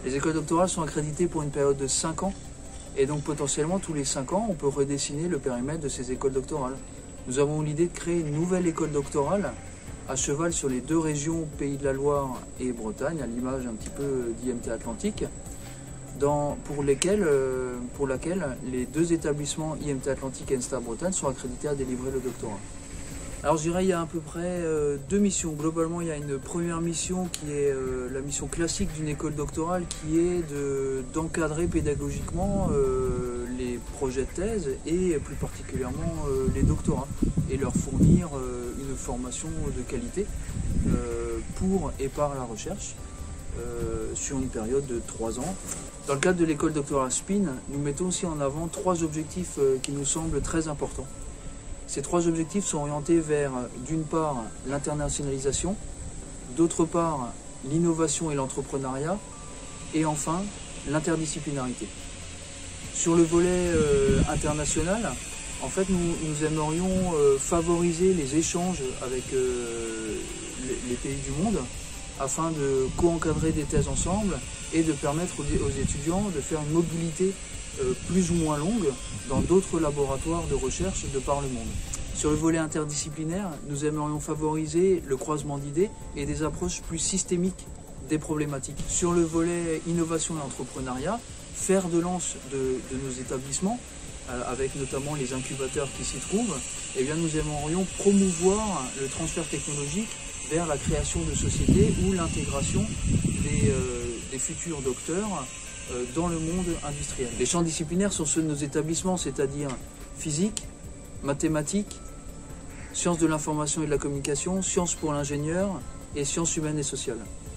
Les écoles doctorales sont accréditées pour une période de 5 ans. Et donc potentiellement, tous les 5 ans, on peut redessiner le périmètre de ces écoles doctorales. Nous avons l'idée de créer une nouvelle école doctorale à cheval sur les 2 régions, Pays de la Loire et Bretagne, à l'image un petit peu d'IMT Atlantique, pour laquelle les 2 établissements IMT Atlantique et ENSTA Bretagne sont accrédités à délivrer le doctorat. Alors je dirais il y a à peu près 2 missions. Globalement, il y a une première mission qui est la mission classique d'une école doctorale, qui est d'encadrer pédagogiquement les projets de thèse et plus particulièrement les doctorats et leur fournir une formation de qualité pour et par la recherche sur une période de 3 ans. Dans le cadre de l'école doctorale SPIN, nous mettons aussi en avant 3 objectifs qui nous semblent très importants. Ces 3 objectifs sont orientés vers, d'une part, l'internationalisation, d'autre part, l'innovation et l'entrepreneuriat, et enfin, l'interdisciplinarité. Sur le volet international, en fait, nous aimerions favoriser les échanges avec les pays du monde afin de co-encadrer des thèses ensemble et de permettre aux étudiants de faire une mobilité plus ou moins longue dans d'autres laboratoires de recherche de par le monde. Sur le volet interdisciplinaire, nous aimerions favoriser le croisement d'idées et des approches plus systémiques des problématiques. Sur le volet innovation et entrepreneuriat, fer de lance de nos établissements, avec notamment les incubateurs qui s'y trouvent, eh bien nous aimerions promouvoir le transfert technologique vers la création de sociétés ou l'intégration des futurs docteurs dans le monde industriel. Les champs disciplinaires sont ceux de nos établissements, c'est-à-dire physique, mathématiques, sciences de l'information et de la communication, sciences pour l'ingénieur et sciences humaines et sociales.